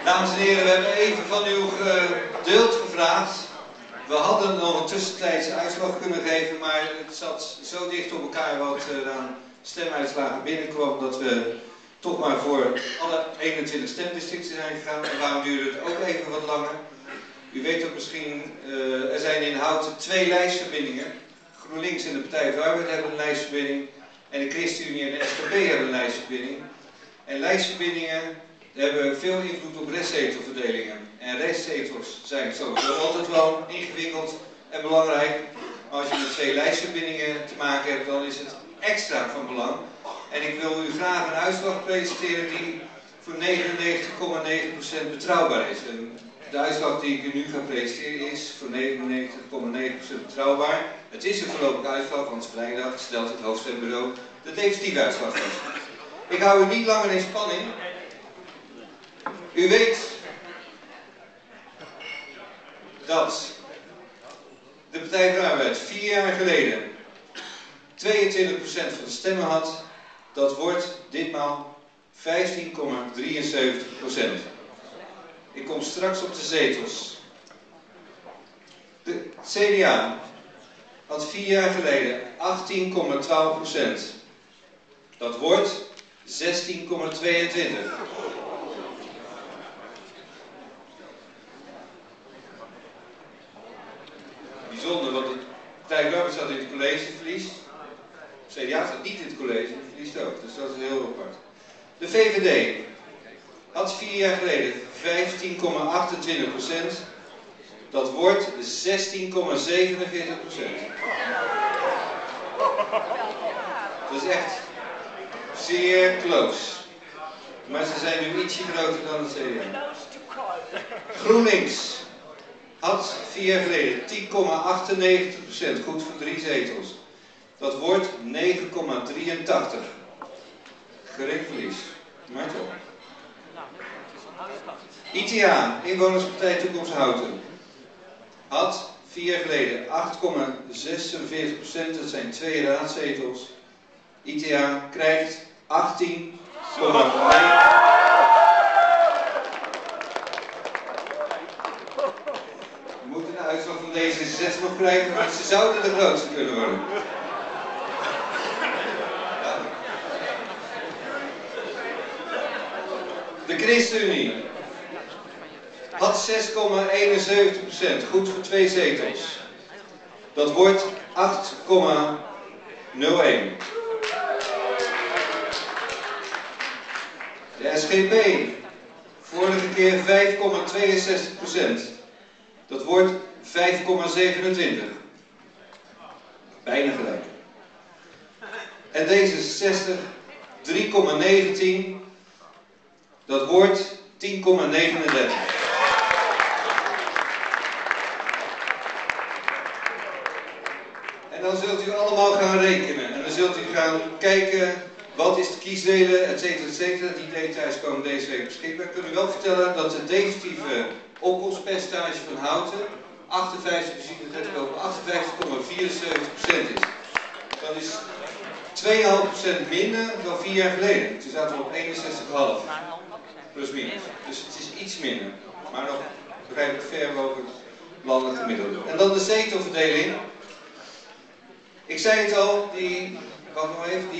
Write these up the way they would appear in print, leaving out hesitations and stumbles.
Dames en heren, we hebben even van uw geduld gevraagd. We hadden nog een tussentijdse uitslag kunnen geven, maar het zat zo dicht op elkaar wat aan stemuitslagen binnenkwam dat we toch maar voor alle 21 stemdistricten zijn gegaan. En daarom duurde het ook even wat langer. U weet ook misschien, er zijn in Houten 2 lijstverbindingen. GroenLinks en de Partij voor de Arbeid hebben een lijstverbinding. En de ChristenUnie en de SGP hebben een lijstverbinding. En lijstverbindingen hebben veel invloed op restzetelverdelingen. En restzetels zijn sowieso altijd wel ingewikkeld en belangrijk. Maar als je met 2 lijstverbindingen te maken hebt, dan is het extra van belang. En ik wil u graag een uitslag presenteren die voor 99,9% betrouwbaar is. En de uitslag die ik u nu ga presenteren is voor 99,9% betrouwbaar. Het is een voorlopige uitslag, want vrijdag stelt het hoofdstembureau de definitieve uitslag vast. Ik hou u niet langer in spanning. U weet dat de Partij voor de Arbeid 4 jaar geleden 22% van de stemmen had. Dat wordt ditmaal 15,73%. Ik kom straks op de zetels. De CDA had 4 jaar geleden 18,12%. Dat wordt 16,22%. Bijzonder, want de Partij voor de Arbeid staat in het college, verliest. De CDA staat niet in het college, verliest ook. Dus dat is heel apart. De VVD had 4 jaar geleden 15,28%. Dat wordt 16,47%. Dat is echt zeer close. Maar ze zijn nu ietsje groter dan het CDA. GroenLinks had 4 jaar geleden 10,98%, goed voor 3 zetels. Dat wordt 9,83. Gering verlies. Maar toch. ITA, Inwonerspartij Toekomst Houten, had 4 jaar geleden 8,46%, dat zijn 2 raadzetels. ITA krijgt 18,9%. We moeten de uitslag van D66 nog krijgen, maar ze zouden de grootste kunnen worden. De ChristenUnie had 6,71%, goed voor 2 zetels. Dat wordt 8,01. De SGP, vorige keer 5,62%. Dat wordt 5,27. Bijna gelijk. En D66 3,19. Dat wordt 10,39. En dan zult u allemaal gaan rekenen. En dan zult u gaan kijken wat is de kiesdelen, etcetera, etcetera. Die details komen deze week beschikbaar. Ik kan u wel vertellen dat de definitieve opkomstpercentage van Houten 58,74% is. Dat is 2,5% minder dan 4 jaar geleden. Toen zaten we op 61,5. Plus minus. Dus het is iets minder. Maar nog begrijp ik ver boven het landelijk gemiddelde. En dan de zetelverdeling. Ik zei het al, wacht nog even,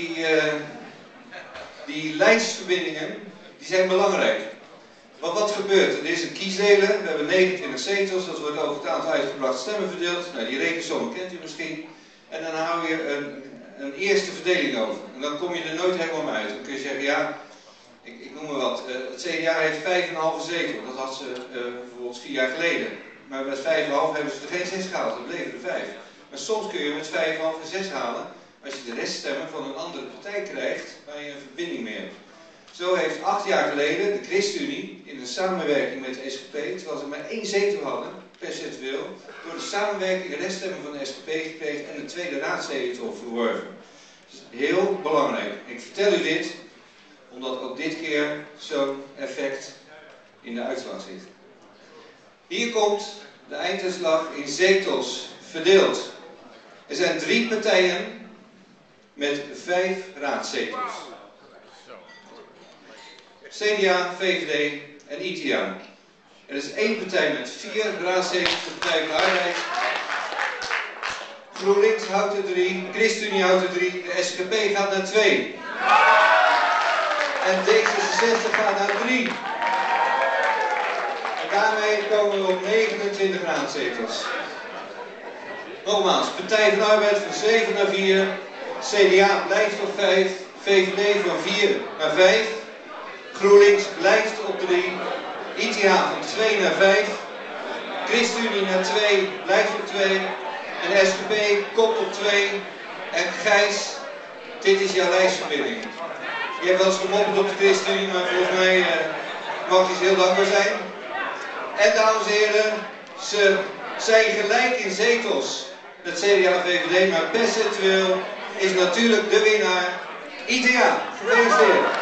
die lijstverbindingen, die zijn belangrijk. Want wat gebeurt er? Er is een kiesdelen, we hebben 29 zetels, dat wordt over het aantal uitgebrachte stemmen verdeeld. Nou, die rekensom kent u misschien. En dan hou je een eerste verdeling over. En dan kom je er nooit helemaal uit. Dan kun je zeggen, ja, ik noem maar wat. Het CDA heeft 5,5 zetel. Dat had ze bijvoorbeeld 4 jaar geleden. Maar met 5,5 hebben ze er geen 6 gehaald. Dan bleven er 5. Maar soms kun je met 5,5 en 6 halen. Als je de reststemmen van een andere partij krijgt, waar je een verbinding mee hebt. Zo heeft 8 jaar geleden de ChristenUnie in een samenwerking met de SGP, terwijl ze maar 1 zetel hadden, percentueel, door de samenwerking reststemmen van de SGP gekregen en de tweede raadszetel verworven. Dat is heel belangrijk. Ik vertel u dit, omdat ook dit keer zo'n effect in de uitslag zit. Hier komt de einduitslag in zetels verdeeld. Er zijn 3 partijen met 5 raadzetels. CDA, VVD, en ITA. Er is één partij met 4 raadzetels, de Partij van de Arbeid. GroenLinks houdt er 3, ChristenUnie houdt er 3, de SGP gaat naar 2. En D66 gaat naar 3. En daarmee komen we op 29 raadzetels. Nogmaals, Partij van de Arbeid van 7 naar 4, CDA blijft op 5, VVD van 4 naar 5, GroenLinks blijft op 3, ITA van 2 naar 5, ChristenUnie naar 2 blijft op 2 en de SGP komt op 2 en Gijs, dit is jouw lijstverbinding. Je hebt wel eens gemopperd op de ChristenUnie, maar volgens mij mag je heel dankbaar zijn. En dames en heren, ze zijn gelijk in zetels met CDA en VVD, maar percentueel is natuurlijk de winnaar ITA. Gefeliciteerd.